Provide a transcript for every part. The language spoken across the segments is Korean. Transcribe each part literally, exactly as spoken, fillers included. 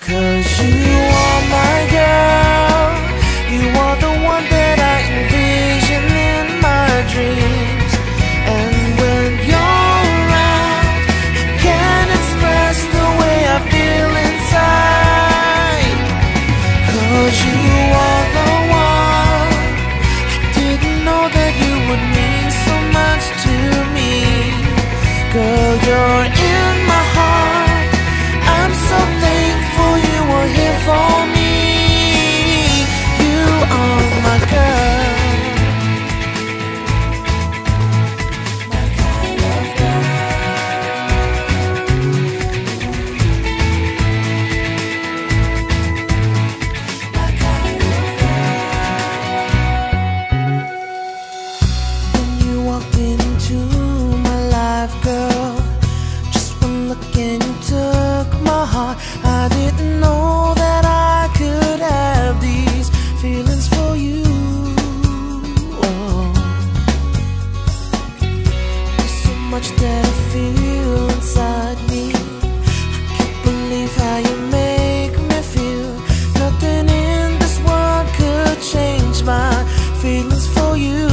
'Cause you are my girl. You are the one that I envision in my dreams. And when you're around, I can't express the way I feel inside. 'Cause you are the one. I didn't know that you would mean so much to me. Girl, you're in my heart. I'm so thankful you were here for me. You are my girl. My kind of girl. My kind of girl. When you walked into my life, girl, just one look and you took my heart. I didn't know that I could have these feelings for you. Oh. There's so much that I feel inside me. I can't believe how you make me feel. Nothing in this world could change my feelings for you.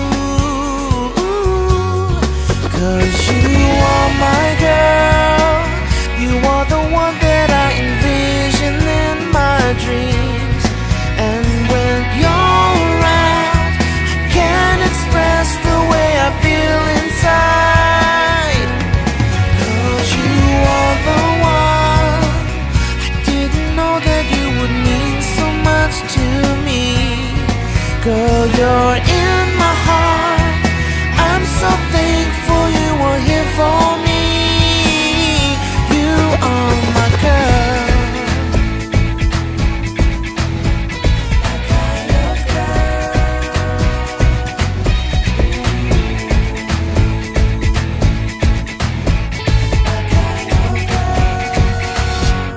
'Cause you are my girl. You are the one that I envision in my dreams. And when you're around, I can't express the way I feel inside. 'Cause you are the one. I didn't know that you would mean so much to me. Girl, you're in my heart. I'm so thankful you were here for me. You are my girl. My kind of girl. My kind of girl.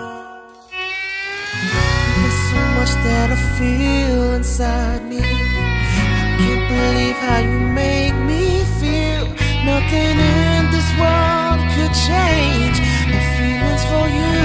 There's so much that I feel inside me. I can't believe how you make me feel. Nothing in this world could change my feelings for you.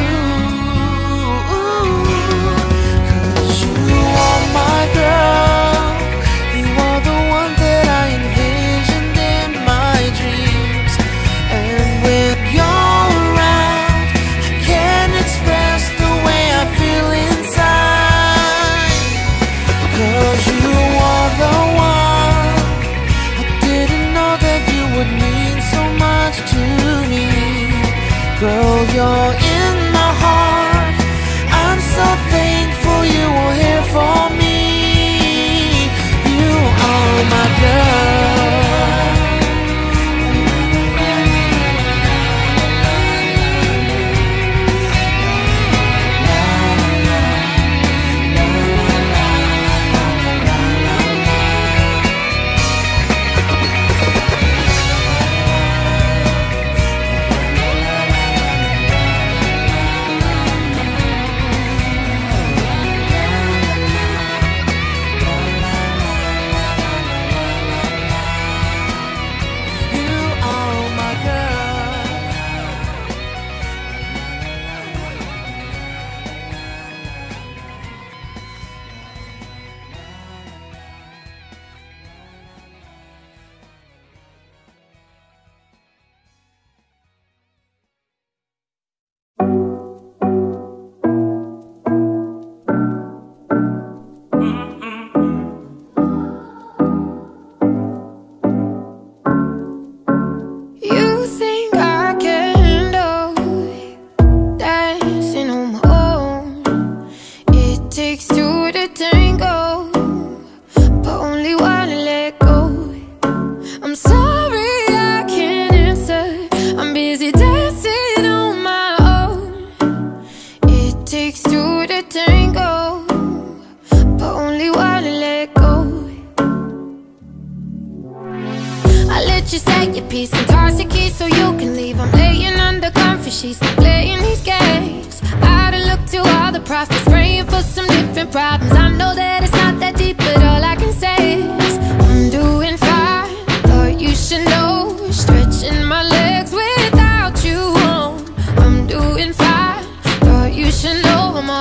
'Cause you are my girl. You are the one that I envisioned in my dreams. And when you're around, I can't express the way I feel inside. 'Cause you are the one. I didn't know that you would mean so much to me. Girl, you're in my heart. I'm so thankful you were here for me. You are my girl. Problems. I know that it's not that deep, but all I can say is I'm doing fine. Thought you should know, stretching my legs without you on. I'm doing fine. Thought you should know I'm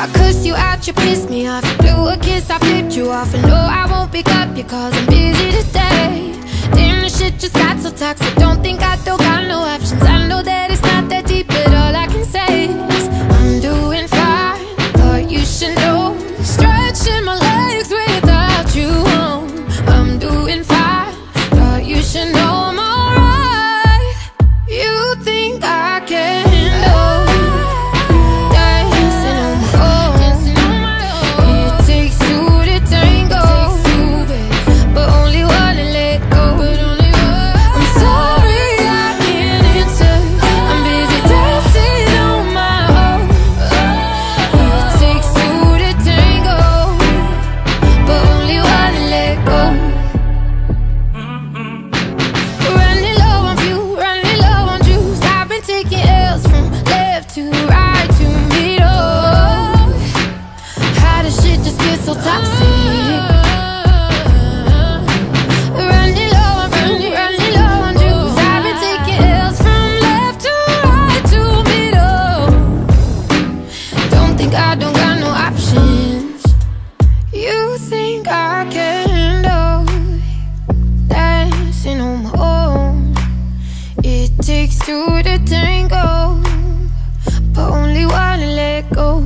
I cursed you out, you pissed me off. You blew a kiss, I flipped you off. And no, I won't pick up your calls, I'm busy today. Damn, this shit just got so toxic. Don't think I don't got no options. I know that it's not that deep, but all I can say is I'm doing fine. Thought you should know. Stretching my legs without you home. I'm doing fine. Thought you should know I'm alright. You think I can handle dancing on my own? It takes two to tango, but only one to let go. I'm sorry I can't answer. I'm busy dancing on my own. It takes two to tango, but only one to let go. Running low on you, running low on juice. I've been taking L's from left to right to middle. How does shit just get so toxic? Running low on, running, running low on juice. I've been taking L's from left to right to middle. Don't think I don't got no options. You think I can handle dancing on my own? It takes two to tango, but only one to let go.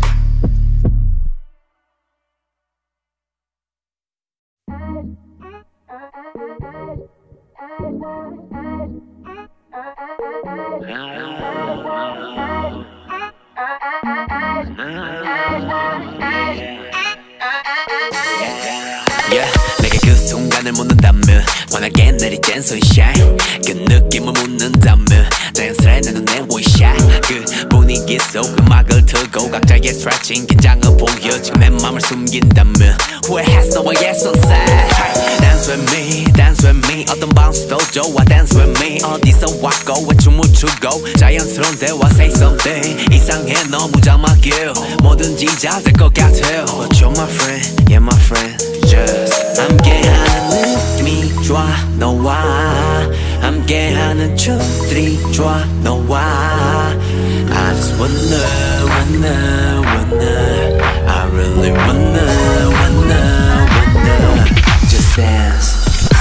Yeah, 내게 그 순간을 묻는다면 환하게 내리쬐는 sunshine 그 느낌을 묻는다면 자연스레 내 눈에 원샷 그 분위기 속 음악을 틀고 각자의 stretching 긴장을 보여 지금 내 맘을 숨긴다면 후회했어 너와의 sunset Dance with me, dance with me 어떤 bounce도 좋아 Dance with me 어디서 왔고 왜 춤을 추고 자연스러운 대화 say something 이상해 너무 자막이야 뭐든지 잘 될 것 같아 But you're my friend, yeah my friend Just 함께하는 느낌이 좋아 너와 함께하는 춤들이 좋아 너와 I just wanna, wanna, wanna I really wanna, wanna, wanna Just dance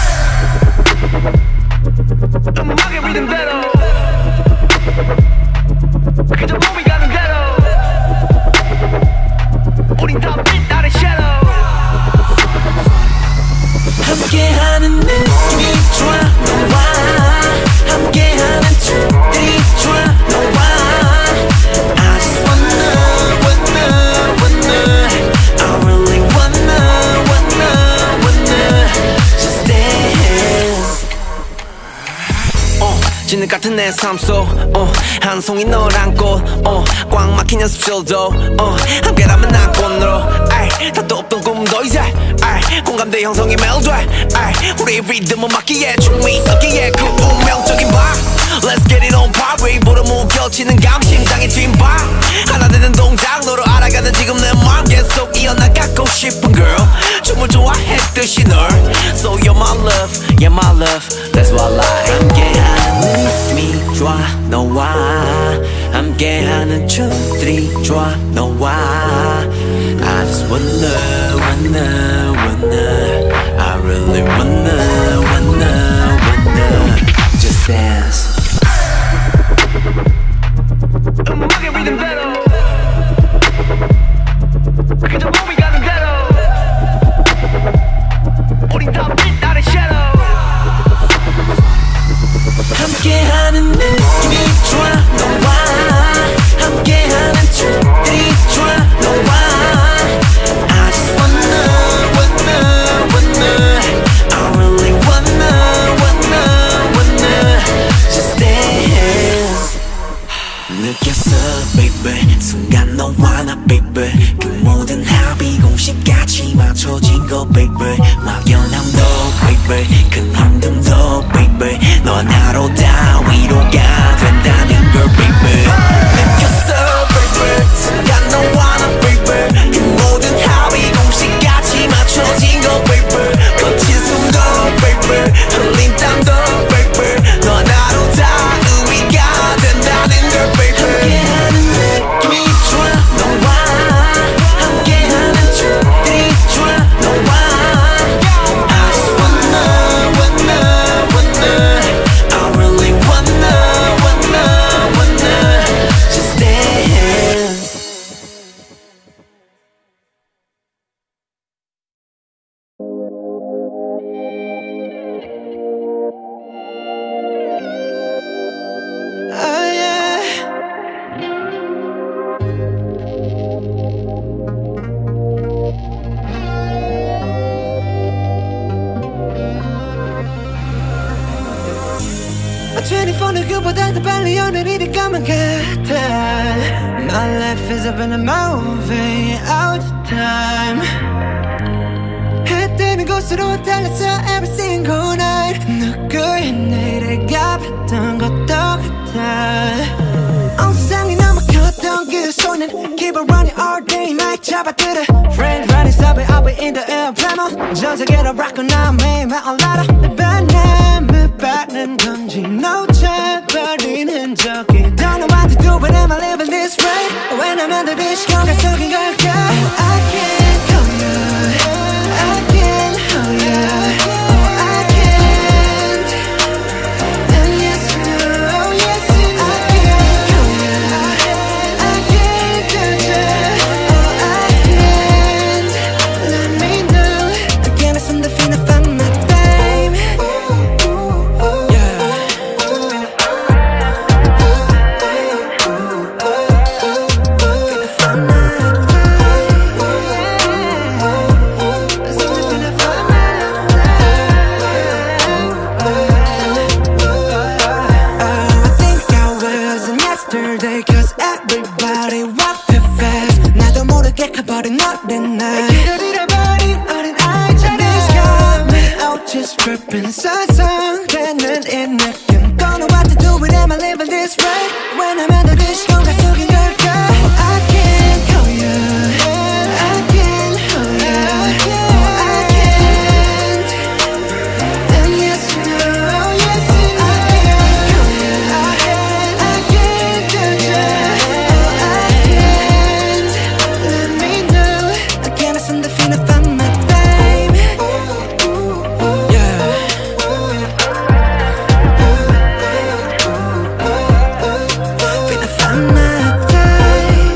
음악의 리듬대로 그저 몸이 가는 대로 우린 다 빛 아래 shadow 함께하는 느낌이 좋아 너와 함께하는 춤들이 좋아 너와 I just wanna, wanna, wanna I really wanna, wanna, wanna Just dance 어, 진흙 같은 내 삶 속 어, 한 송이 널 안고 어, 꽉 막힌 연습실도 어, 함께라면 난 꽃으로 아이, 답도 없던 꿈도 이제 아이, 공감대 형성이 매일 돼 아이, 우리 리듬은 맞기에 춤이 섞기에 그 운명적인 밤 Let's get it on party 보러 무겨치는 감 심장이 뒷바 하나 되는 동작 너로 알아가는 지금 내 맘 계속 이어나가고 싶은 girl 춤을 좋아했듯이 널 So you're my love, yeah my love That's what I like 함께하는 느낌이 좋아 너와 함께하는 춤들이 좋아 너와 I just wanna, wanna, wanna I really wanna, wanna, wanna Just dance 음악의 리듬대로 그저 몸이 가는 대로 우린 다 빛 아래 shadow 함께하는 느낌이 좋아 너와 함께하는 춤들이 좋아 너와 I just wanna, wanna, wanna I really wanna, wanna, wanna Just dance 느꼈어 baby 지금보다 더 빨리 오늘이 될 것만 같아. My life is up in a movie all the time. 해 뜨는 곳으로 달렸어 every single night. 누구의 내일을 가봤던 것도 같아. 온 세상이 너무 컸던 그 소리는 keep on running all day night. 잡아들어 friends running subway up in the air plano. 전 세계로 rock 나 매일만 올라라. 내 바람을 받는 건지 놓쳐버리는 적이 Don't know what to do but I'm living this way. 왜냐면 더 이 시간가 속인 걸까. I can't call you, I can't hold you, oh I can't. And yes you know, yes you know, I can't call you, I can't touch you, oh I can't. Let me know, again it's something finna find my time. Yeah. Cause everybody walk too fast. 나도 모르게 가버린 너른 날 길을 잃어버린 어린 아이처럼. This got me out just tripping. 서성대는 이 느낌. Don't know what to do with am I living this way. 왜냐면 더 이 시간가 속인 걸까. I can't call you, I can't hold you, oh I can't. And yes you know, yes you know, I can't call you, I can't touch you, oh I can't. Let me know, again it's something finna find my time. Yeah. Finna find my time.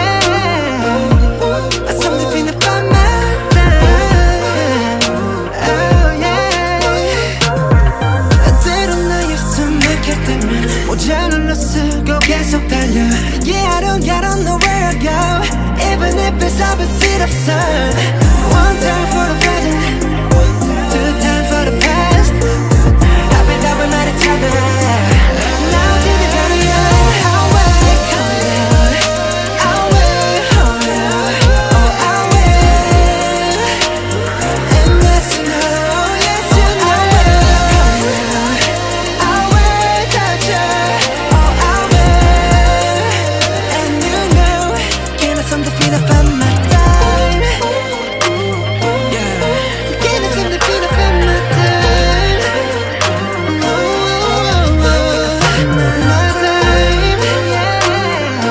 Yeah. Something finna find my time. Oh yeah. 때론 나의 숨 막혀들면 모자를 쓰고 계속 달려. Yeah I don't, I don't know where I go. Even if it's opposite of sun. One time for the present, two time for the past. I've been down with each other. Now to the very end. I will call you, I will hold you, oh I will. And yes you know, yes you know, I will call you, I will touch you, oh I will. And you know, can't let something feel up on my time. Yeah, can't let something feel up on my time. Oh, oh, oh, my time. Yeah,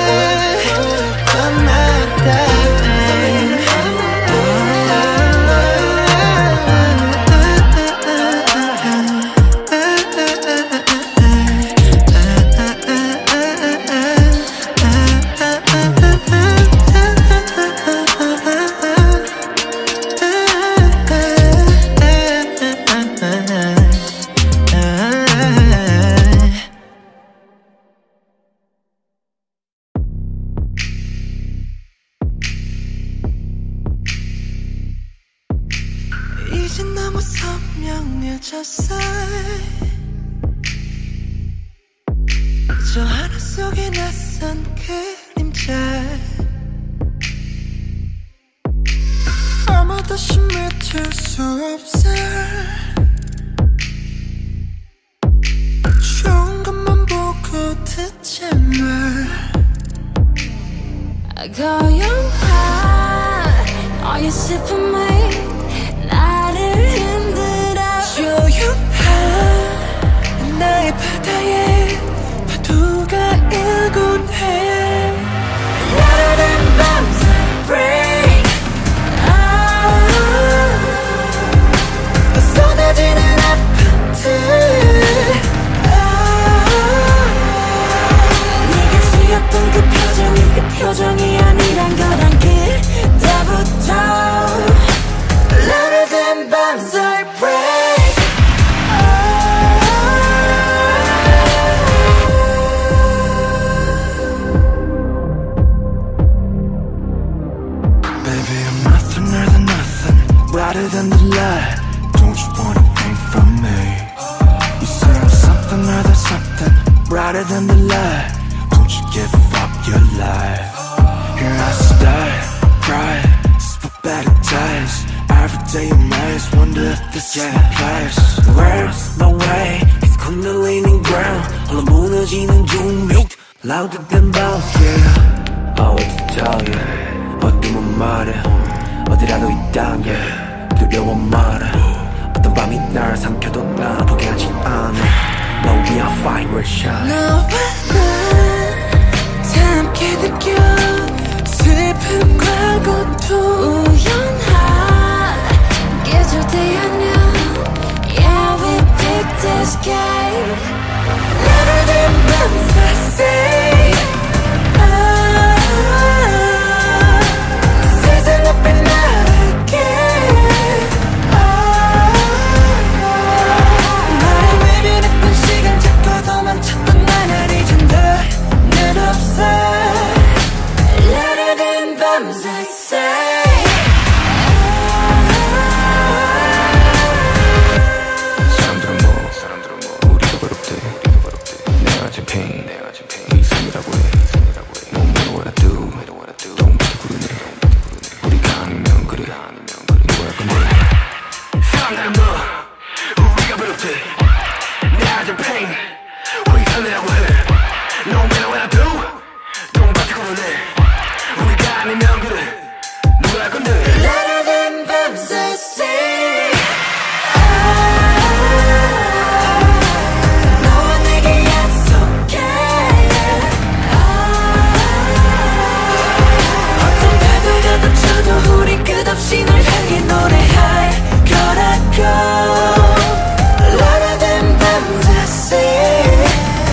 on my time. 이제 너무 선명해졌어. 저 하늘 속에 낯선 그림자. 아무도 심해질 수 없어. 좋은 것만 보고 듣지 마. 고요한 너의 슬픔이 나를 흔들어. 조용한 나의 바다에 파도가 일곤 해. 나르는 밤새 break. 쏟아지는 아픔들. 네가 지었던 그 표정이 그 표정이 아니란 걸 알게 때부터. Louder than bombs I break. Baby, I'm nothing more than nothing, brighter than the light. Don't you wanna think from me? You say I'm something more than something. Harder than the light. Don't you give up your life. Here I start, cry, for better days. Every day in my wonder if this is my place. Words, no way, it's 흔들리는 ground. 홀로 무너지는 중력, louder than bells, yeah. Oh, what to tell you, 어둠은 말해. 어디라도 있단 게 두려워 말해. 어떤 밤이 날 삼켜도 나 포기하지 않아. No, we are fine, we're shine. 너와 나 함께 느껴 슬픔과 고통. 우연한 계절대 아냐. Yeah, we picked the sky. Louder than bombs, I say. Ah, season up and out again. Ah, 나를 외면했던 시간 잡고 도망쳤던 나를 잊은 너는 없어. Louder than bombs, I say. 사람들은 뭐, 사람들은 뭐 우리가 괴롭대, 우리가 괴롭대. 내가 제 pain, 내가 제 pain. 네 숨이라고 해, 숨이라고 해. No matter what I do, no matter what I do. Don't be 구르네, 우리가 아니면 그래, 아니면 그래. 뭐야 근데 사람들은 뭐 우리가 괴롭대. 내가 제 pain. 우리 숨이라고 해. No matter what I do, don't be 구르네, 우리가 아니면 그래. 뭐야 근데 Louder than bombs, I say. 너와 내게 약속해. 어떤 배도가 덮쳐도 우린 끝없이 널 향해 노래할 거라고. Louder than bombs, I say.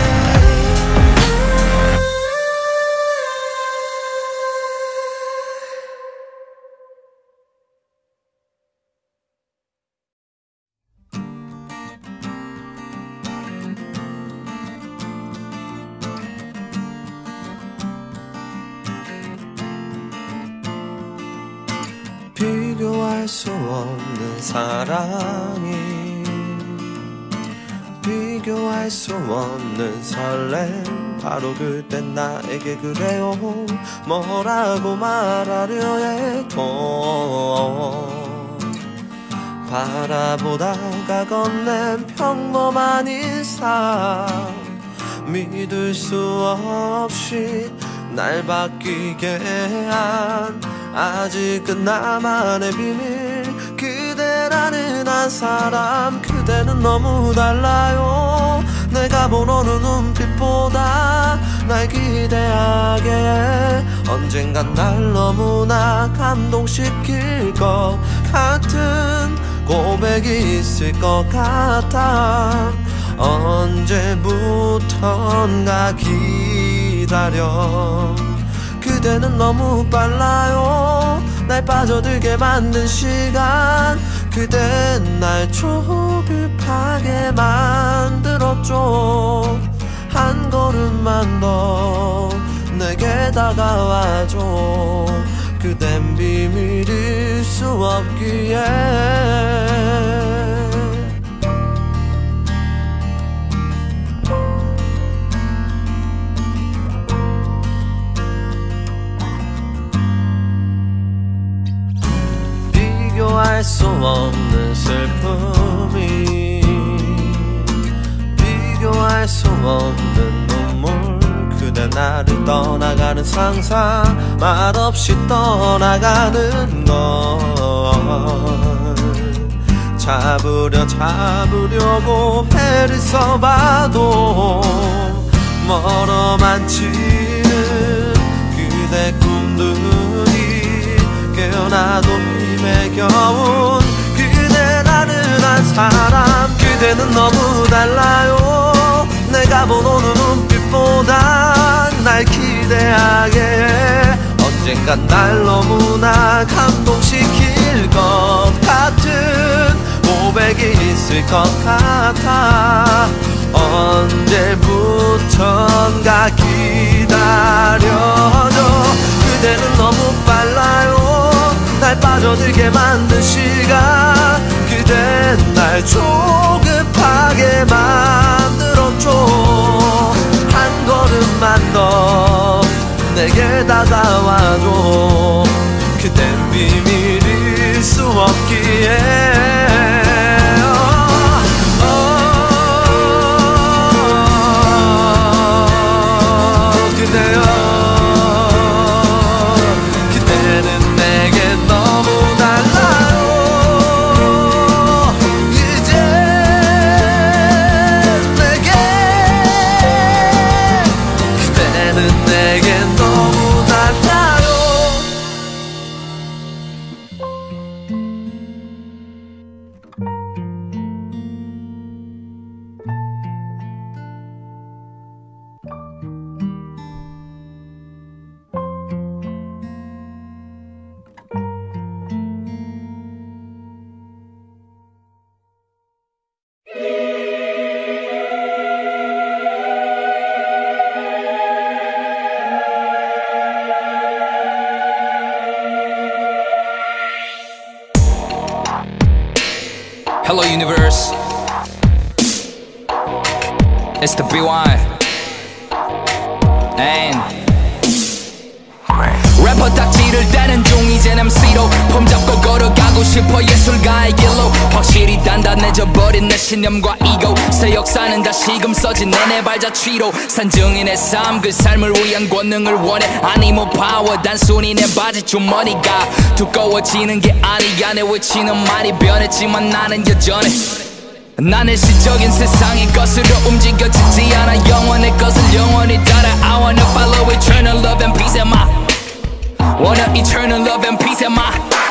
비교할 수 없는 사랑이, 비교할 수 없는 설렘. 바로 그땐 나에게 그래요 뭐라고 말하려 해도 바라보다가 건넨 평범한 일상. 믿을 수 없이 날 바뀌게 한 아직은 나만의 비밀. 그대라는 한 사람, 그대는 너무 달라요. 내가 보는 눈빛보다 날 기대하게. 언젠간 날 너무나 감동시킬 것 같은 고백이 있을 것 같아. 언제부턴가 기다려. 그대는 너무 빨라요. 날 빠져들게 만든 시간. 그댄 날 조급하게 만들었죠. 한 걸음만 더 내게 다가와줘. 그댄 비밀일 수 없기에. 비교할 수 없는 슬픔이, 비교할 수 없는 눈물. 그대 나를 떠나가는 상상, 말없이 떠나가는 걸 잡으려 잡으려고 애를 써봐도 멀어만 치는 그대 꿈들이 깨어나도 힘에 겨운 그대라는 한 사람. 그대는 너무 달라요. 내가 보는 눈빛보다 날 기대하게. 언젠간 날 너무나 감동시킬 것 같은 고백이 있을 것 같아. 언제부턴가 기다려줘. 그대는 너무 빨라요. 날 빠져들게 만든 시간. 그댄 날 조급하게 만들었죠. 내게 다가와줘. 그댄 비밀일 수 없기에. Hello universe, it's the B Y and 래퍼 딱지를 떼는 중 이젠 엠시로 폼 잡고 걸어가고 싶어 예술가의 길로. 확실히 단단해져버린 내 신념과 이고. 새 역사는 다시금 써진 내내 발자취로. 산증인의 삶 그 삶을 위한 권능을 원해. 아니 뭐 파워 단순히 내 바지 주머니가 두꺼워지는 게 아니야. 내 외치는 말이 변했지만 나는 여전해. 난 일시적인 세상의 것으로 움직여지지 않아. 영원의 것을 영원히 따라. I wanna follow eternal love and peace and my wanna eternal love and peace and my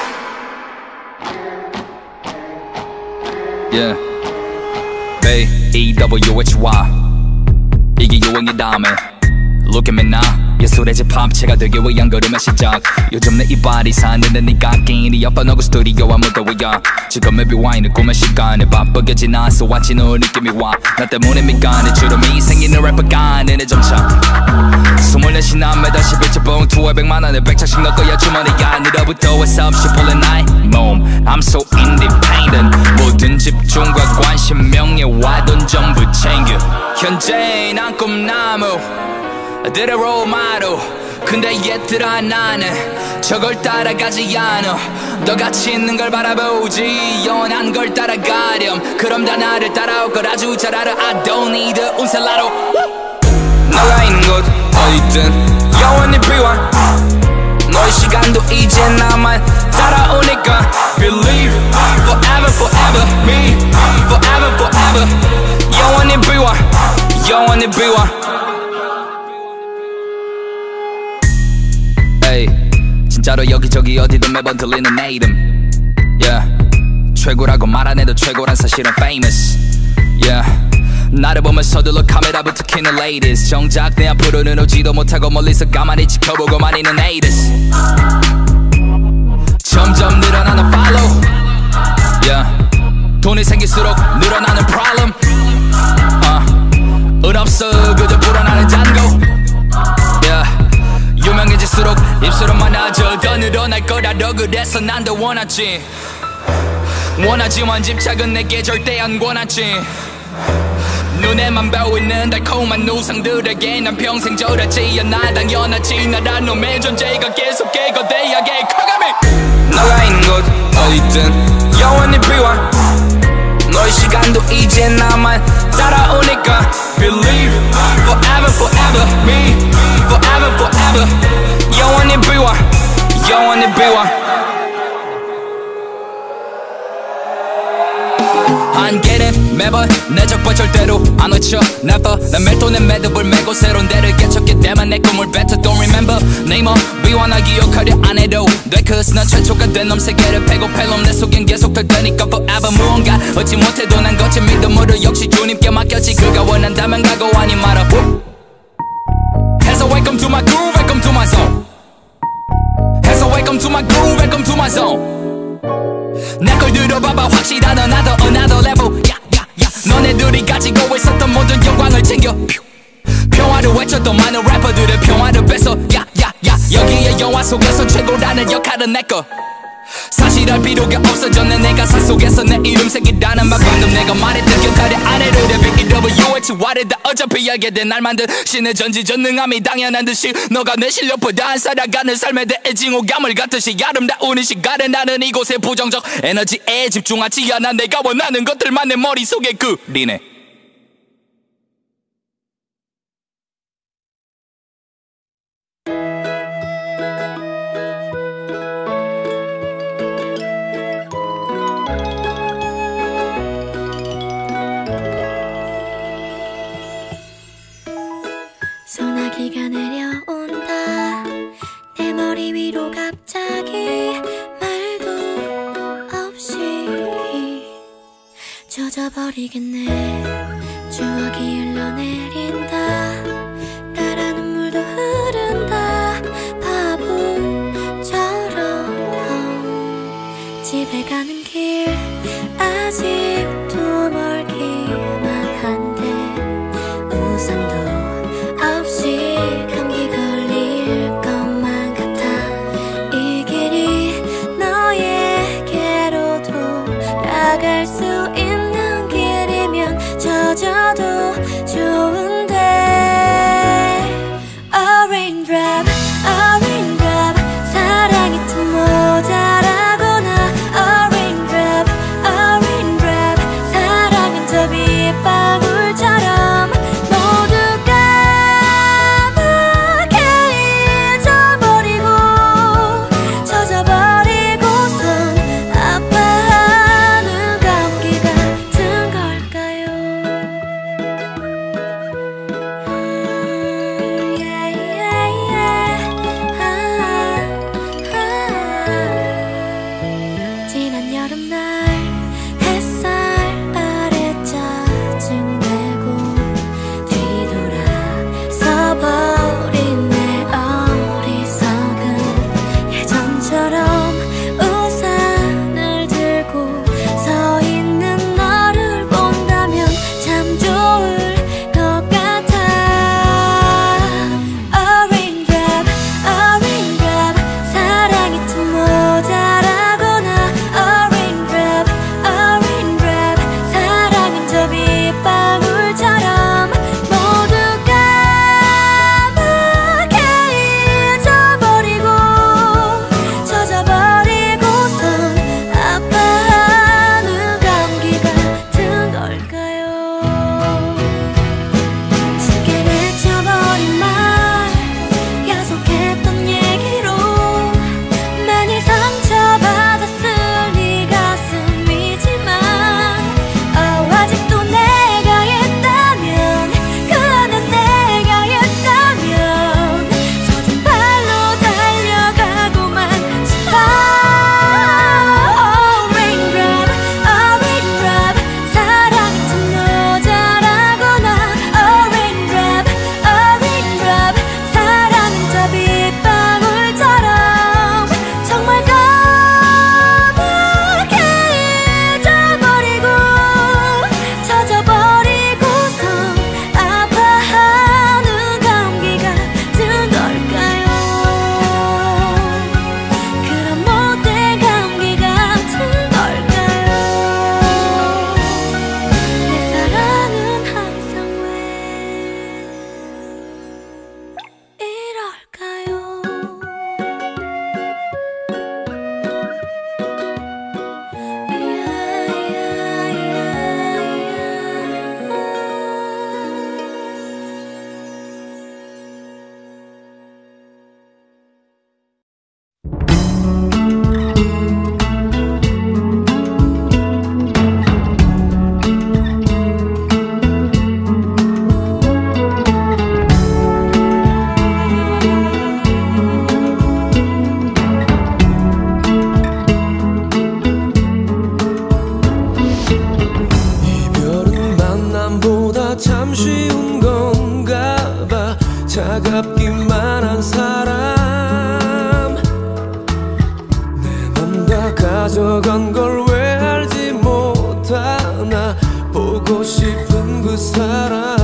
yeah B E W H Y 이게 유행이다며. Look at me now. 예술의 집합체가 되기 위한 걸음의 시작. 요즘 내 이발이 사는데 네가 끼니 엿봐놓고 스튜디오와 무더위야. 지금의 비와인은 꿈의 시간에 바쁘게 지나서 왔지 너 느낌이 와. 나 때문에 미간에 주름이 생기는 래퍼가 아니네 점차. 스물넷이 남매 다시 빛의 봉투에 백만 원에 백장씩 넣을 거야 주머니가. 늘어부터 해서 없이 풀린 나의 몸. I'm so independent. 모든 집중과 관심 명예와 돈 전부 챙겨. 현재 난 꿈나무 들의 role model. 근데 얘들아 나는 저걸 따라가지 않아. 너같이 있는 걸 바라보지 영원한 걸 따라가렴. 그럼 다 나를 따라올 걸 아주 잘 알아. I don't need a 운살라로. 너가 있는 곳 어디든 영원히 비워. 너의 시간도 이제 나만 따라오니까. Believe forever forever me forever forever. 영원히 비워 영원히 비워. 진짜로 여기저기 어디든 매번 들리는 내 이름. Yeah. 최고라고 말 안 해도 최고란 사실은 famous. Yeah. 나를 보면 서둘러 카메라부터 켜는 ladies. 정작 내 앞으로는 오지도 못하고 멀리서 가만히 지켜보고만 있는 haters. 점점 늘어나는 follow. Yeah. 돈이 생길수록 늘어나는 problem. uh. 은 없어 그저 불어나는 잔고. Yeah. 유명해질수록 입술은 많아져. 더 늘어날 거라도 그래서 난 더 원하지. 원하지만 집착은 내게 절대 안 권하지. 눈에만 보이는 달콤한 우상들에게 난 평생 절하지 않아. 당연하지 나란 놈의 존재가 계속 깨거대하게 커가미. 너가 있는 곳 어디든 영원히 비워. 너의 시간도 이제 나만 따라오니까. Believe forever forever me forever forever. 영원히 비워 영원히 비워. 한계는 매번 내 적발 절대로 안 외쳐 never. 난 멜돈의 매듭을 메고 새로운 데를 개척해 때만 내 꿈을 뱉어. Don't remember 네이머 비워나 기억하려 안 해도 돼. Cause 난 최초가 된 놈 세계를 패고 팰놈 내 속엔 계속 될 테니까 forever. 무언가 얻지 못해도 난 거친 믿음으로 역시 주님께 맡겼지. 그가 원한다면 가고 아니 말아. 해서 welcome to my groove welcome to my zone. 해서 welcome to my groove welcome to my zone. 내 걸 들어봐봐 확실한 another another level. yeah, yeah, yeah. 너네들이 가지고 있었던 모든 영광을 챙겨. 평화를 외쳤던 많은 래퍼들의 평화를 뺏어. yeah, yeah, yeah. 여기에 영화 속에서 최고라는 역할은 내꺼. 사실 알 필요가 없어졌네 내 가사 속에서 내 이름 새기라는 말 방금 내가 말했던 곁다리 아래를 B W H Y다 어차피 알게 된 날 만든 신의 전지전능함이 당연한 듯이 너가 내 실력보다 안 살아가는 삶에 대해 징후감을 갖듯이 아름다운 이 시간에 나는 이곳에 부정적 에너지에 집중하지 않아 내가 원하는 것들만 내 머릿속에 그리네 소나기가 내려온다 내 머리 위로 갑자기 말도 없이 젖어버리겠네 추억이 흘러내린다 따라 눈물도 흐른다 바보처럼 집에 가는 길 아직도 멀기만 한데 우산도 없이 감기 걸릴 것만 같아 이 길이 너에게로 돌아갈 수 있는 길이면 젖어도 좋은데 A raindrop, a raindrop 사랑이 좀 모자라거나 A raindrop, a raindrop 사랑은 저 빗방울처럼 가져간 걸 왜 알지 못하나 보고 싶은 그 사람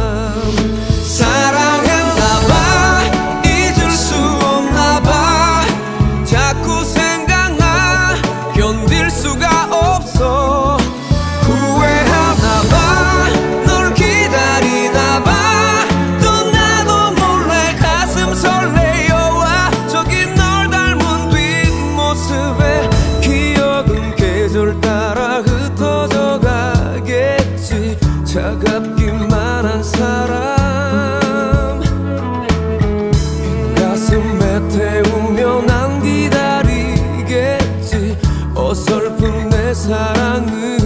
사랑했나봐 잊을 수 없나봐 자꾸 생각나 어설픈 내 사랑은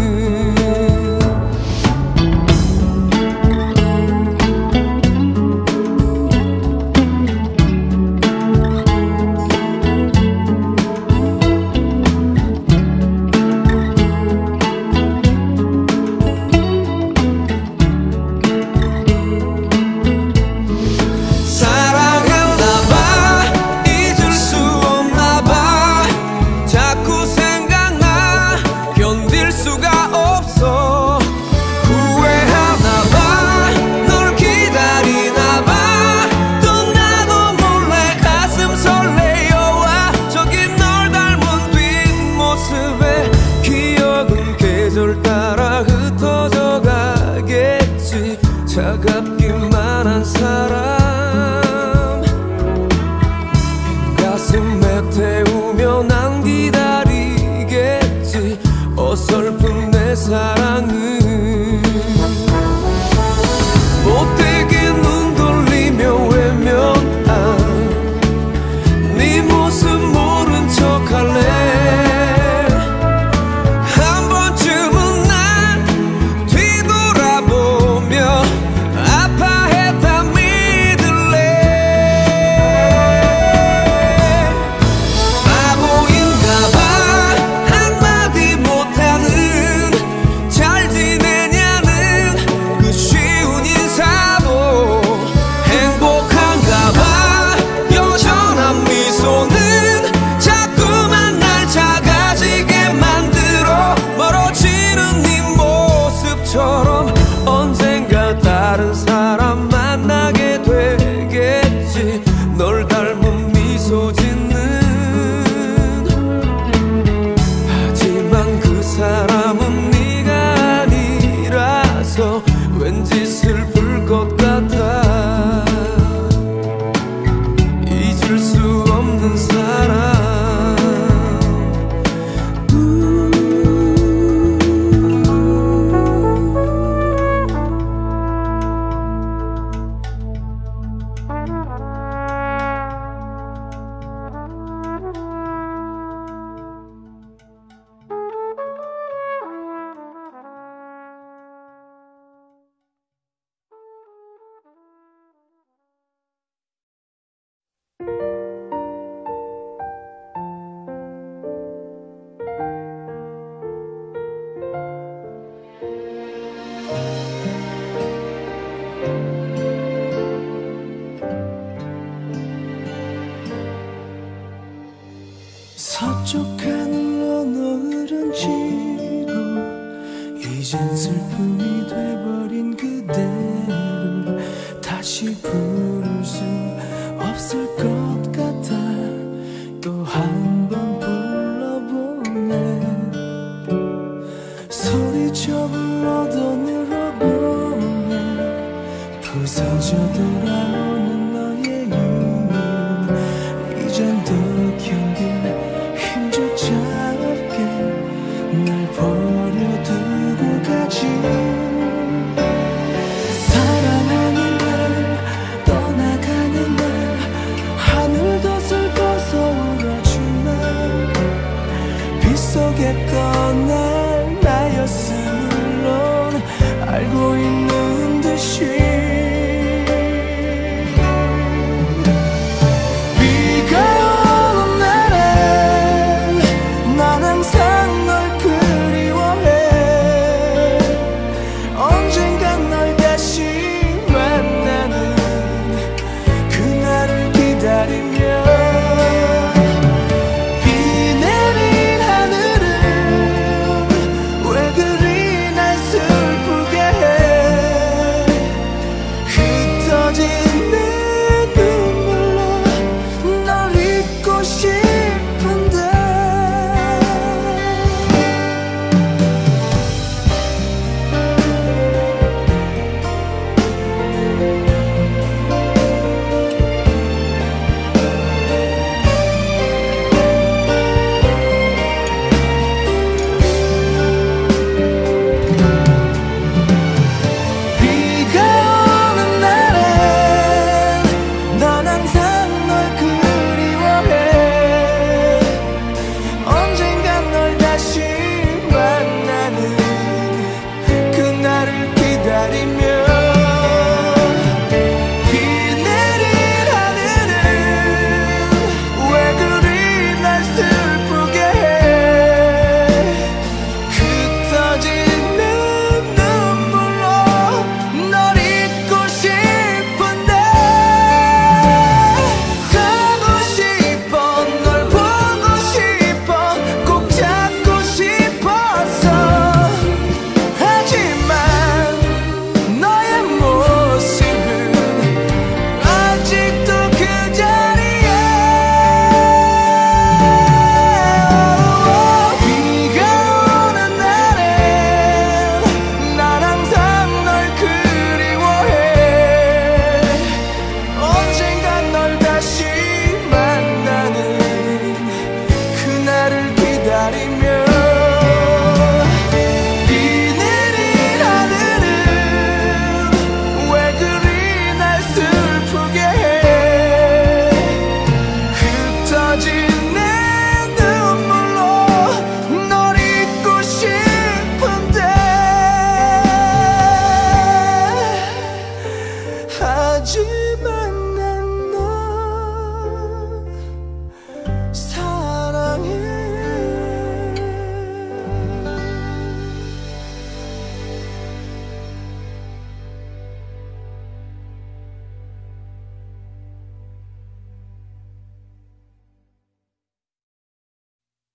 차갑기만 한 사람 가슴에 태우며 난 기다리겠지 어설픈 내 사랑은 못되게 눈 돌리며 외면한 네 모습 모른 척할래 언젠가 다른 사람 만나게 되겠지 널 닮은 미소 짓는 하지만 그 사람은 네가 아니라서 왠지 슬플 것 같아 잊을 수 없는 사람 서쪽 하늘로 노을은 지고 이젠 슬픔이 돼버린 그대를 다시 부를 수 없을 것 같아 또 한 번 불러보네 소리쳐 불러도 늘어보네 부서져 돌아오는 너의 이름 이젠 더 견딜 힘조차 없게 날 버려두고 가지 사랑하는 날 떠나가는 날 하늘도 슬퍼서 울어준 날 빗속에 떠날 나였음 물론 알고 있는 듯이 왜 그리 날 슬프게 해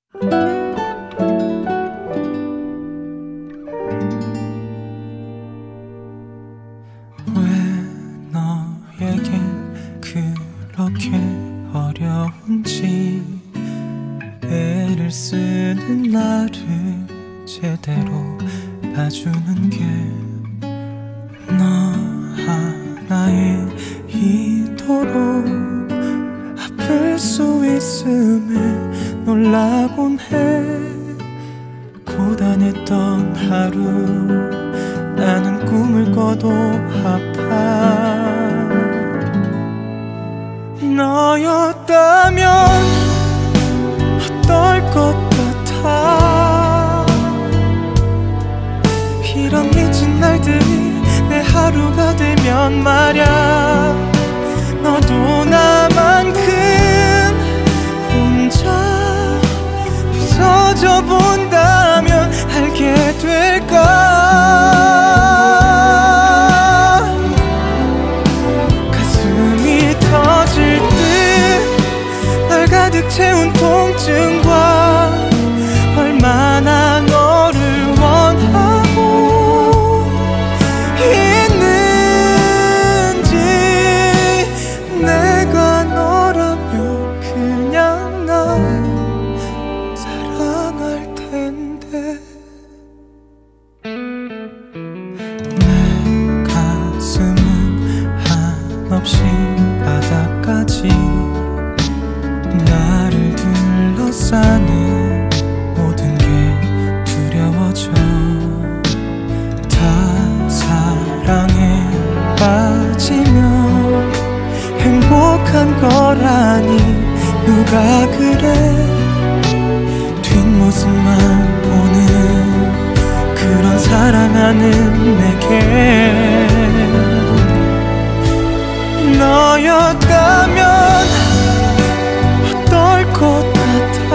왜 너에겐 그렇게 어려운지 애를 쓰는 나를 제대로 봐주는 게 너 하나에 이토록 아플 수 있음에 놀라곤 해. 고단했던 하루 나는 꿈을 꿔도 아파. 너였다면 어떨 것 같아. 이런 미친 날들이 내 하루가 되면 말야. 너도 나만큼 혼자 부서져 본다면 알게 될까. 가슴이 터질 듯 널 가득 채운 통증과 얼마나 너를 원하고 있는지. 내가 너라면 그냥 날 사랑할 텐데. 내 가슴은 한없이 바닥까지 나를 둘러싸는 모든 게 두려워져. 다 사랑에 빠지면 행복한 거라니 누가 그래. 뒷모습만 보는 그런 사랑하는 내게 너였다면 어떨 것 같아.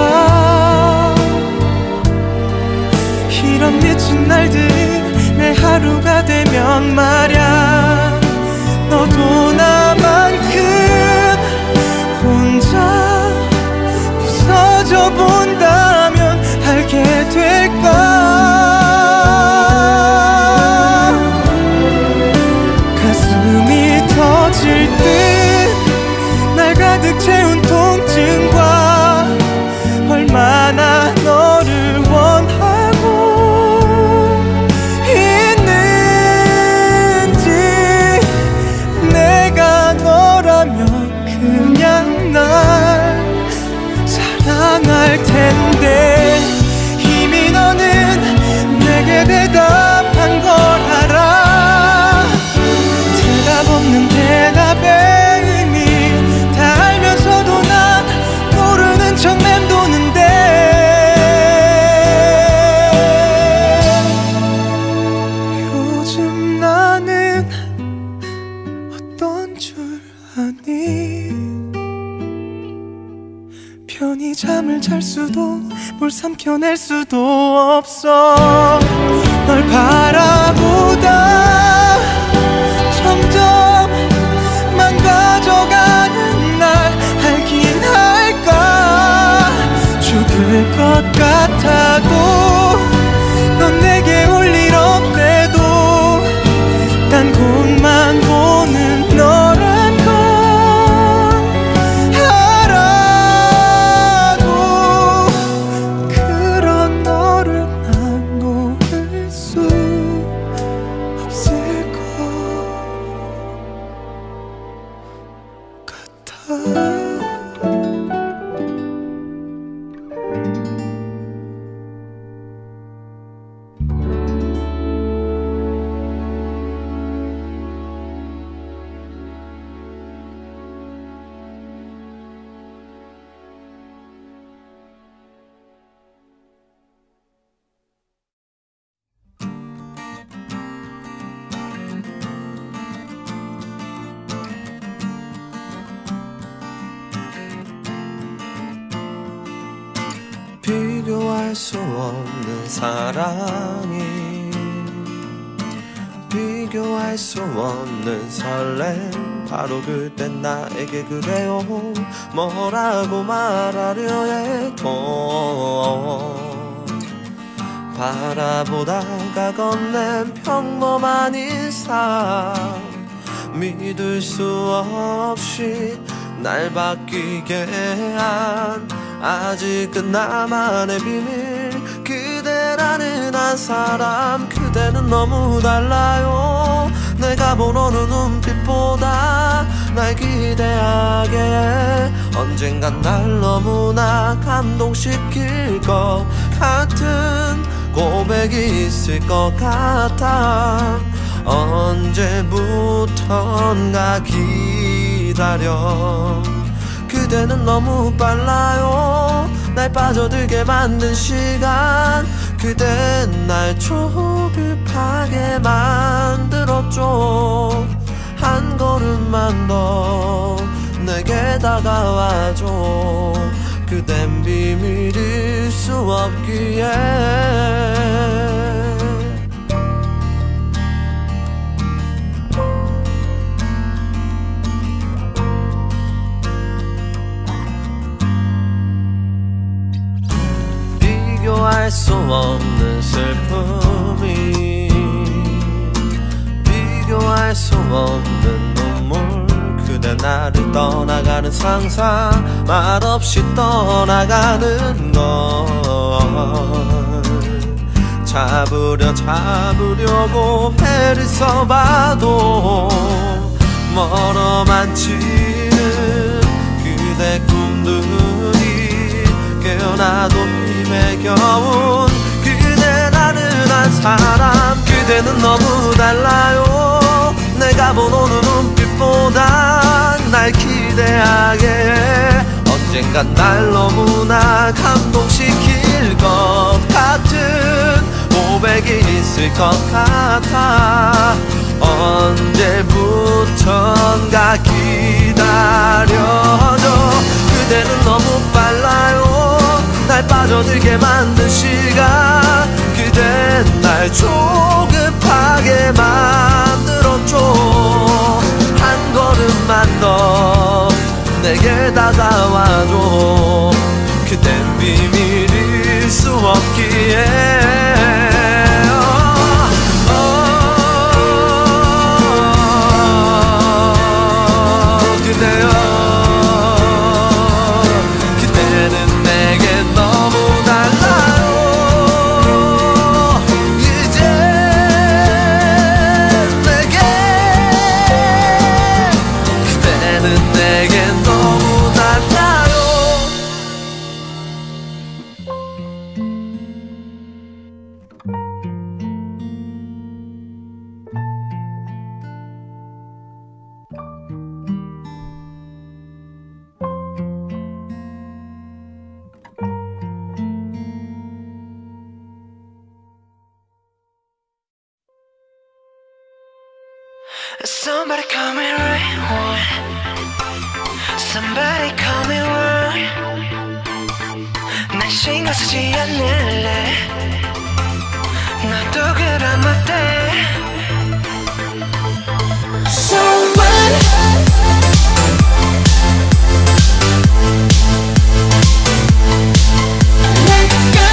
이런 미친 날들이 내 하루가 되면 말야. 너도 나만큼 혼자 부서져 본다면 알게 될까. 가슴이 터질 듯 날 가득 채운 통증과 얼마나 너를 원하고 있는지. 내가 너라면 그냥 날 사랑할 텐데. 이미 너는 내게 대답한 걸 알아. 대답 없는 대답에 이미 다 알면서도 난 모르는 척 맴도는데. 요즘 나는 어떤 줄 아니. 편히 잠을 잘 수도 뭘 삼켜낼 수도 없어. 널 바라보다 점점 망가져가는 날 알긴 할까. 죽을 것 같아도 넌 내게 올 일 없대도 딴 곳만 보는 너란 걸 알아도 그런 너를 난 놓을 수 없을 것 같아. 비교할 수 없는 사랑이 비교할 수 없는 설렘 바로 그때 나에게 그래요 뭐라고 말하려 해도 바라보다가 건넨 평범한 인상 믿을 수 없이 날 바뀌게 한 아직은 나만의 비밀 그대라는 한 사람 그대는 너무 달라요 내가 본 어느 눈빛보다 날 기대하게 해 언젠간 날 너무나 감동시킬 것 같은 고백이 있을 것 같아 언제부턴가 기다려 그대는 너무 빨라요 날 빠져들게 만든 시간 그댄 날 조급하게 만들었죠 한 걸음만 더 내게 다가와줘 그댄 비밀일 수 없기에 비교할 수 없는 슬픔이 비교할 수 없는 눈물 그대 나를 떠나가는 상상 말없이 떠나가는 걸 잡으려 잡으려고 애를 써봐도 멀어만 치는 그대 꿈들이 깨어나도 힘에 겨운 그대라는 한 사람 그대는 너무 달라요 내가 본 어느 눈빛보다 날 기대하게 해 언젠간 날 너무나 감동시킬 것 같은 고백이 있을 것 같아 언제부턴가 기다려줘 그대는 너무 빨라요 날 빠져들게 만든 시간 그댄 날 조급하게 만들었죠 한 걸음만 더 내게 다가와줘 그댄 비밀일 수 없기에 Somebody call me right one Somebody call me one 난 신경 쓰지 않을래 나도 그럼 어때 So what Let go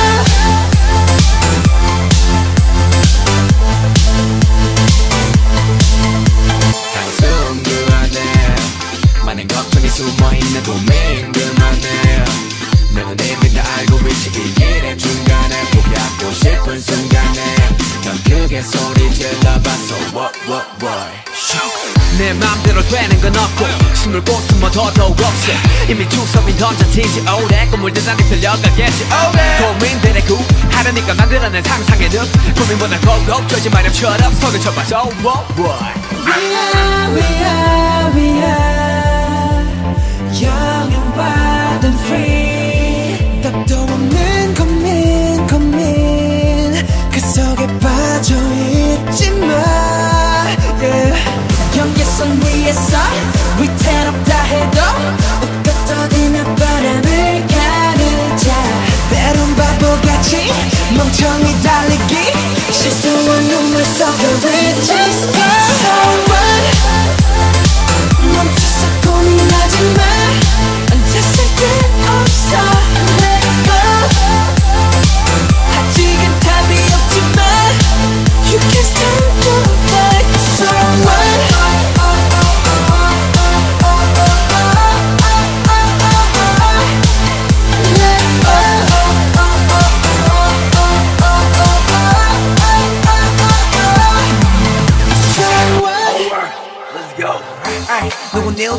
한숨 그만해 많은 걱정이 숨어있는 고민 그만해 너는 이미 다 알고 있지 이 길의 중간에 포기하고 싶은 순간에 넌 크게 소리 질러봤어 What what what 내 맘대로 되는 건 없고 숨을 곳은 뭐 더더욱 없어 이미 투섭이 던져진지 오래 꿈을 대단히 들려가겠지 오래 고민들의 구 하려니까 만들어낸 상상의 늪 고민보다 꼭꼭 조지 마렴처럼 손을 쳐봐 So what what We are, we are, we are Young and wild and free 답도 없는 고민, 고민 그 속에 빠져있지마 yeah. 경계선 위에서 위태롭다 해도 웃고 떠들며 바람을 가르자 때론 바보같이 멍청이 달리기 실수한 눈물 속에 Riches go So what?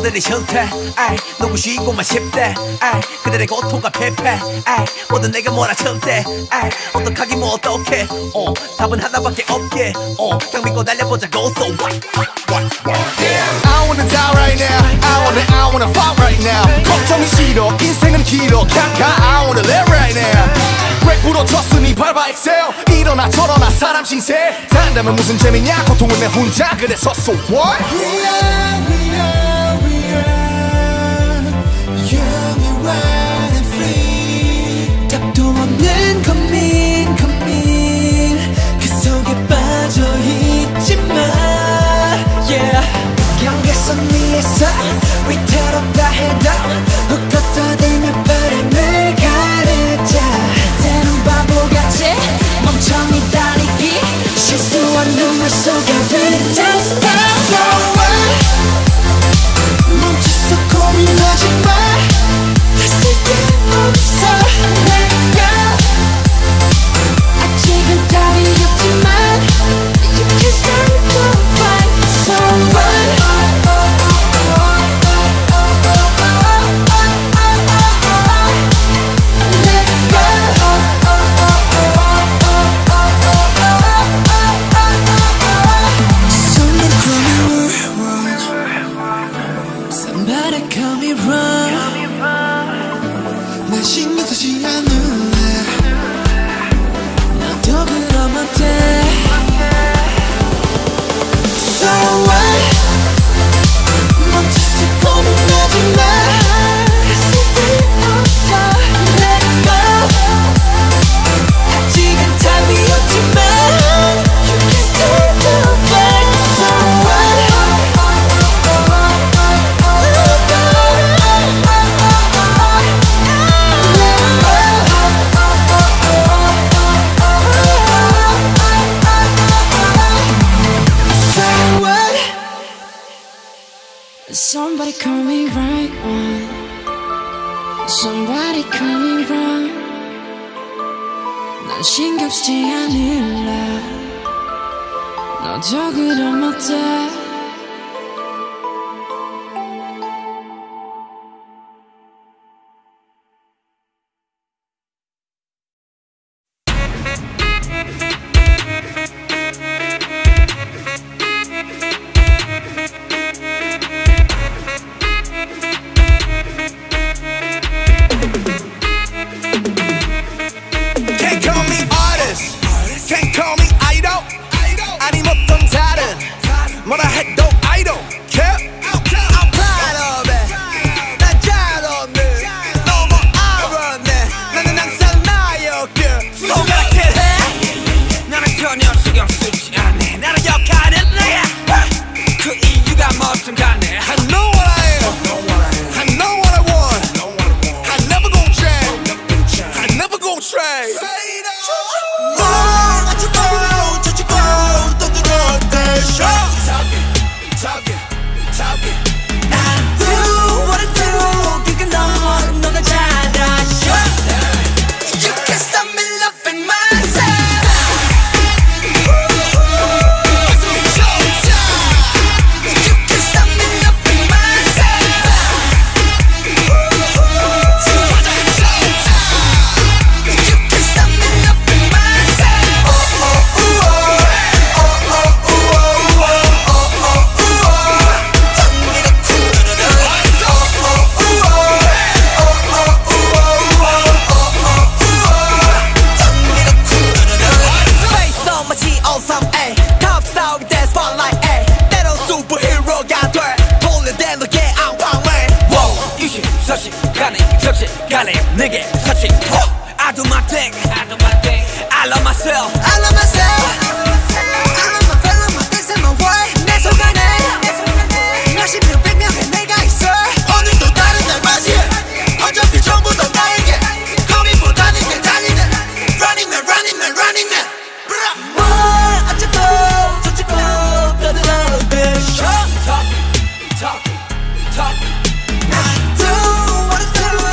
너들이 싫대 아이 누구 쉬고만 싶대 아이 그들의 고통과 패패 아이 모두 내가 몰아쳤대 아이 어떡하기 뭐 어떡해 어 답은 하나밖에 없게 어 그냥 믿고 달려보자고 so what what what what yeah. I wanna die right now I wanna I wanna fight right now 걱정이 싫어 인생은 길어 그냥 가 I wanna live right now 렉 부러졌으니 밟아 excel 일어나 저러나 사람 신세 산다면 무슨 재미냐 고통은 내 혼자 그래서 so what We are, we are, we are young and wild and free 답도 없는 고민 고민 그 속에 빠져있지마 yeah 경계선 위에서 위태롭다 해도 훅 떠들며 바람을 가르자 때론 바보같이 멍청이 다니기 실수와 눈물 속에 We just go So what 멈춰서 고민하지마 다 쓸데없어 Let go 아직은 답이 없지만 You can start to fight So what Somebody call me run 난 신경 쓰지 않을래 나도 그럼 어때 So what 멈춰서 고민하지 마 쓸데없어 Let go 아직은 답이 없지만 You can still do it So what Somebody call me right one Somebody call me wrong 난 신경 쓰지 않을래 너도 그럼 어때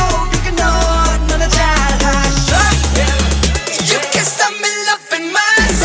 You can stop me loving myself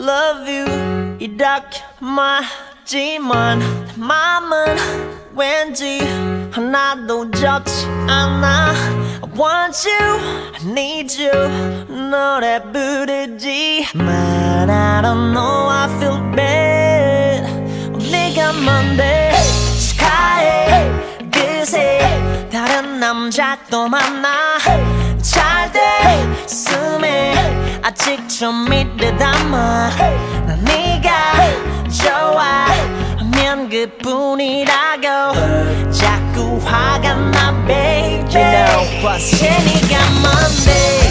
love you 이렇게 말하지만 맘은 왠지 하나도 좋지 않아 I want you, I need you 노래 부르지 But I don't know, I feel bad 네가 뭔데 축하해 그새 다른 남자 또 만나 잘 됐음에 아직 좀 믿을 담아 난 네가 좋아하면 그뿐이라고 자꾸 화가 나 baby You know what's 네가 뭔데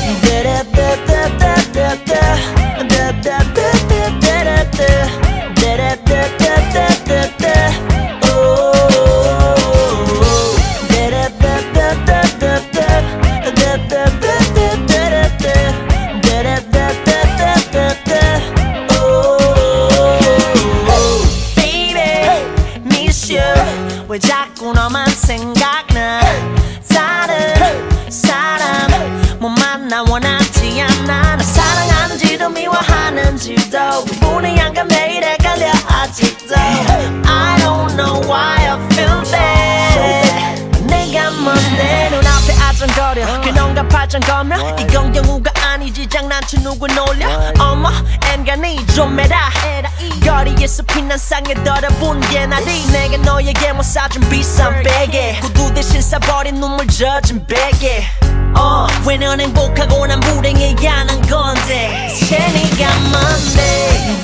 왜 자꾸 너만 생각나 다른 사람 못 만나 원하지 않아 나 사랑하는지도 미워하는지도 그분의 양감 매일 헷갈려 아직도 I don't know why I feel bad 내가 뭔데 눈앞에 아정거려 그놈과 발전거며 이건 경우가 아니지 장난쳐 누구 놀려 어머 엔간히 좀 해라 거리에서 피난 상에 떨어본 게 나리 내가 너에게 못 사준 비싼 베개 구두 대신 싸버린 눈물 젖은 베개 어, 왜 넌 행복하고 난 불행해야 하는 건데 새 네가 뭔데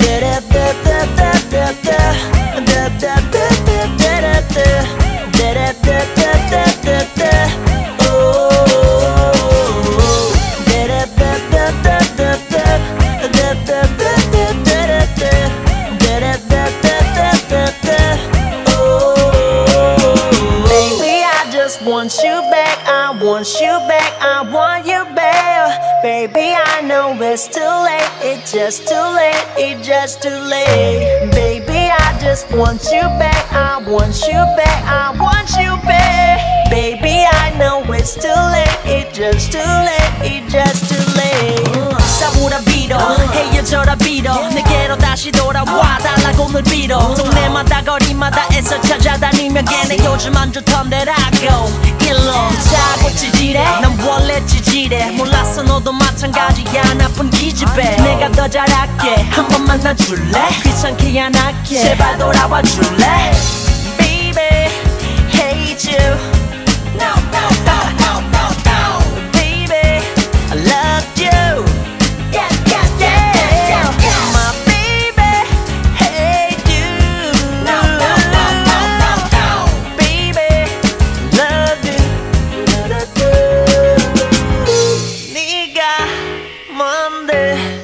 want you back, I want you back, I want you back Baby, I know it's too late, it's just too late, it's just too late Baby, I just want you back, I want you back, I want you back Baby, I know it's too late, it's just too late, it's just too late 싸우라 빌어, 헤어져라 빌어 내게로 다시 돌아와 달라고 늘 빌어 동네마다 거리마다 애써 찾아다니며 걔네 요즘 안 좋던데라고 일로 자고 찌질해 난 원래 찌질해 몰랐어 너도 마찬가지야 나쁜 기집애 내가 더 잘할게 한 번 만나줄래 귀찮게 안 할게 제발 돌아와 줄래 Baby hate you No no no no no no Baby I love you Yeah yeah yeah yeah My baby hate you No no no no no no Baby love you 네가 뭔데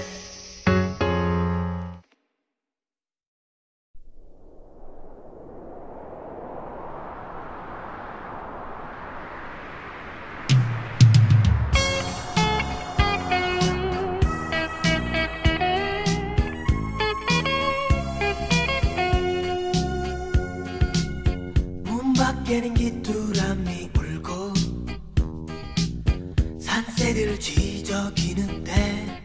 문 밖에는 귀뚜라미 울고 산새들 쥐저기는데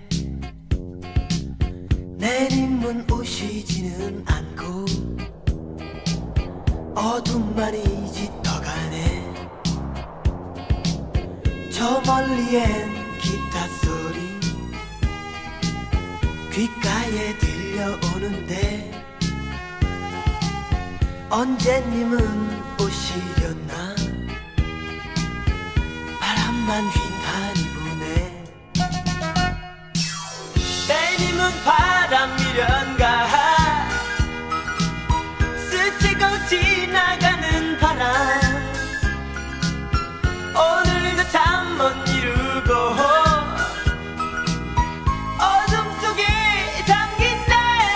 내림은 오시지는 않고 어둠만이 짙어가네 저 멀리엔 기타 소리 귓가에 들려오는데 언제님은 오시려나 바람만 휘날이 부네 때님은 바람이련가 스치고 지나가는 바람 오늘도 잠 못 이루고 어둠 속에 담긴 내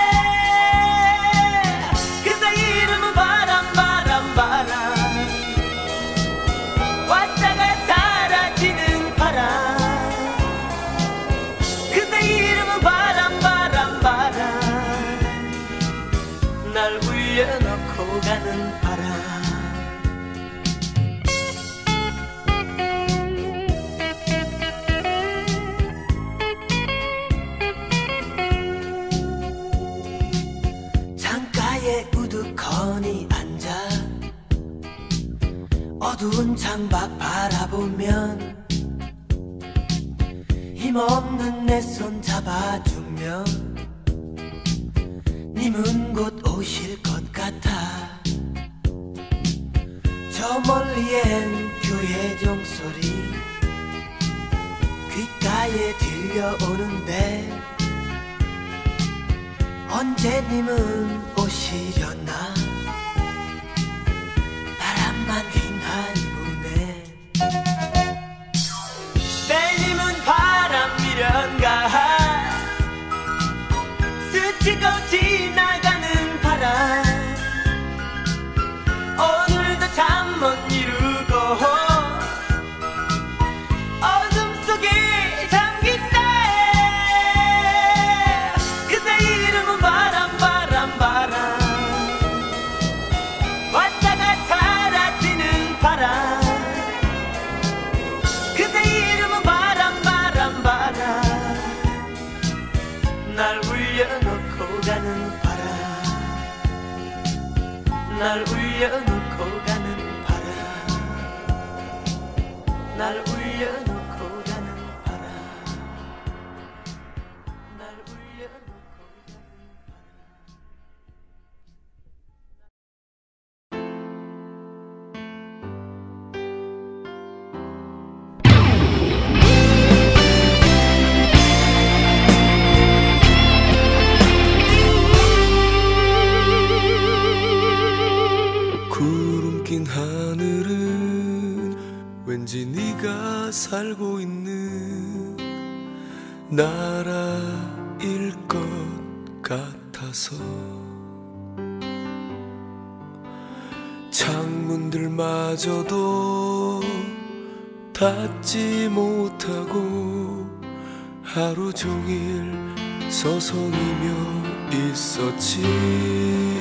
그대 이름은 바람 바람 바람 왔다가 사라지는 바람 그대 이름은 바람 바람 바람 날 울려놓고 가는 바람 어두운 창밖 바라보면 힘없는 내 손 잡아주면 님은 곧 오실 것 같아. 저 멀리엔 교회 종소리 귓가에 들려오는데 언제 님은 오시려나. 바람만 휘날리네. 내님은 바람 미련가 스치고 지나가는 바람. 오늘도 잠 못 이루고 어둠 속에 잠긴 날. 그대 이름은 바람 바람 바람. 왔다가 사라지는 바람. 그대 이름은 바람 바람 바람. 날 울려놓고 가는 바람. 날 울려놓고 가는 바람. 날 울려놓고 가는 바람. 날 울려놓고 가는 구름 낀 하늘은 왠지 네가 살고 있는 나라일 것 같아서 창문들마저도 닫지 못하고 하루 종일 서성이며 있었지.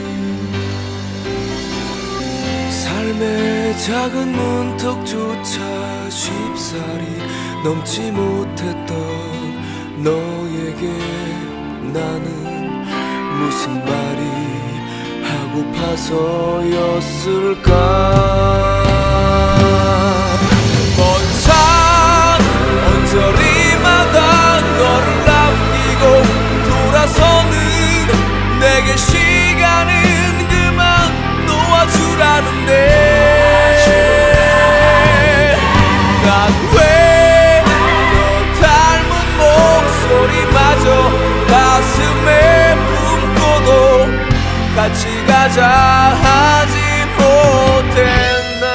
삶의 작은 문턱조차 쉽사리 넘지 못했던 너에게 나는 무슨 말이 하고파서였을까. 먼 산 언저리마다 너를 남기고 돌아서는 내게 시간은 그만 놓아주라는데 난 왜 너 닮은 목소리마저 가슴에 품고도 같이 가자 하지 못했나.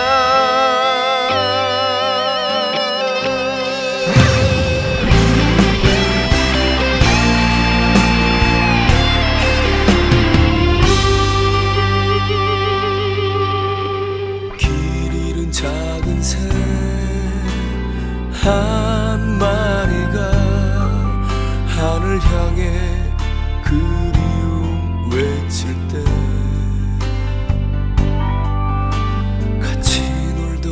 작은 새 한 마리가 하늘 향해 그리움 외칠 때 같이 놀던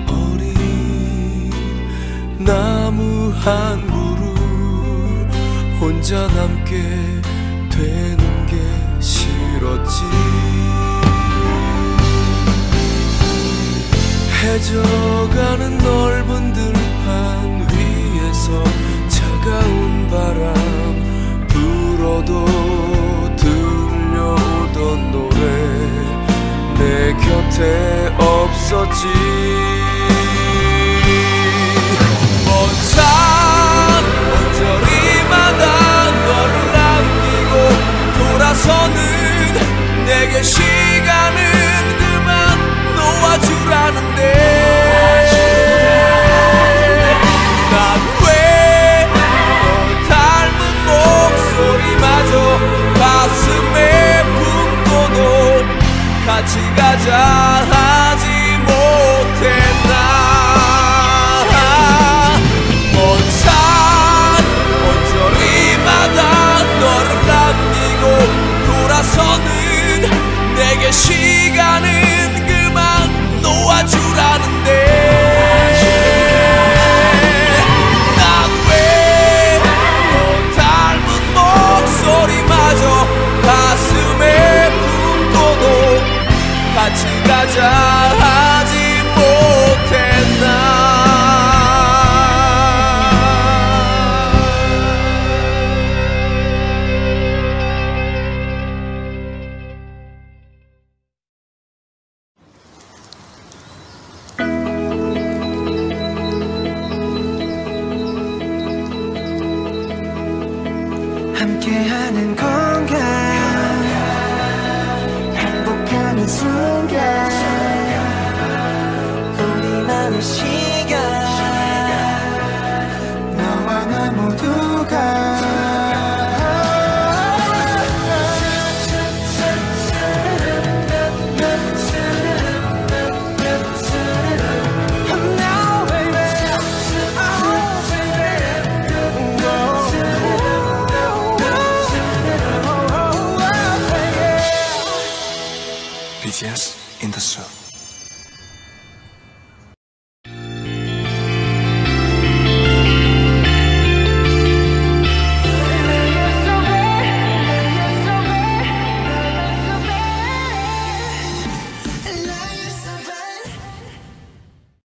어린 나무 한 그루 혼자 남게 되는 게 싫었지. 해져가는 넓은 들판 위에서 차가운 바람 불어도 들려오던 노래 내 곁에 없었지. 먼 산 언저리마다 너를 남기고 돌아서는 내게 시간은 그만 놓아주라는데 난 왜 너 닮은 함께하는 건가 행복하는 순간